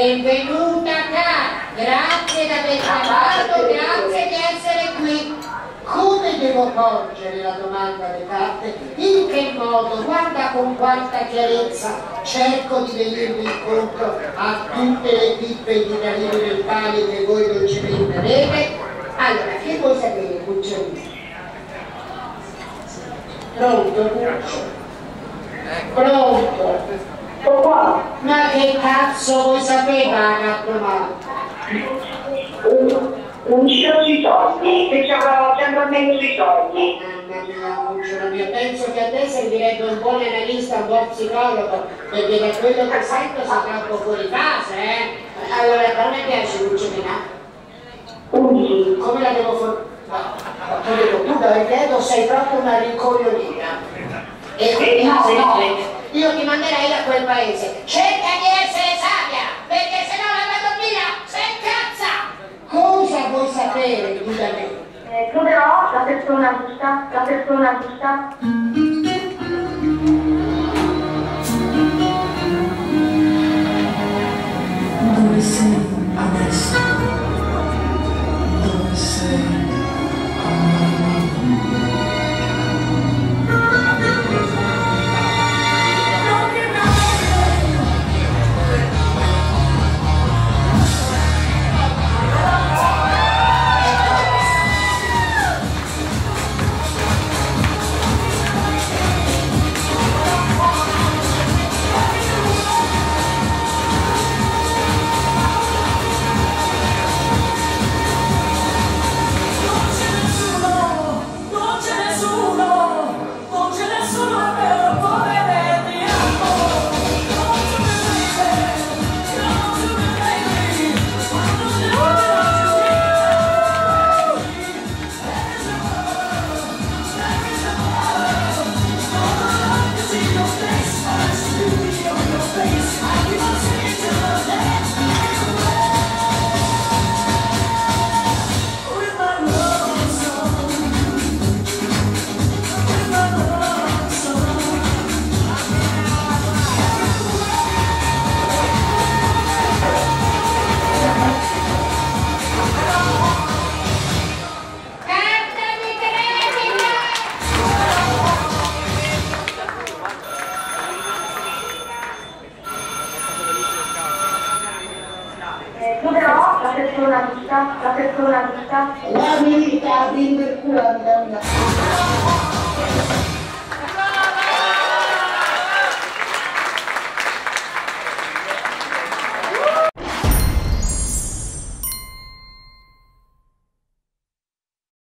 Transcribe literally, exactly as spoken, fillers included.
Benvenuta cara, grazie di aver chiamato, grazie di essere qui. Come devo porgere la domanda alle carte? In che modo? Guarda con quanta chiarezza cerco di venirvi incontro a tutte le pippe di Danilo del Pali che voi non ci prenderete. Allora, che vuoi sapere, Cucciolino? Pronto, Cuccio? Pronto? Ma che cazzo vuoi sapere, Gattomata? Un giro sui soldi, che ci avrò sempre almeno sui soldi. Mamma mia, Cucciolo mio, penso che a te servirebbe un buon analista, un buon psicologo, perché da quello che sento sei troppo fuori casa, eh? Allora, a me piace Cucciolina? undici. Come la devo fare? No, tu dico, tu da vedo sei proprio una rincoglionita. E quindi no, no, no. Io ti manderei a quel paese. Cerca di essere savia, perché sennò la bambina si incazza! Cosa vuoi sapere di da me? Eh, troverò la persona giusta, la persona giusta. Dove sei adesso? Dove sei? Troverò la persona giusta, la persona giusta. La verità, dimmi il culo,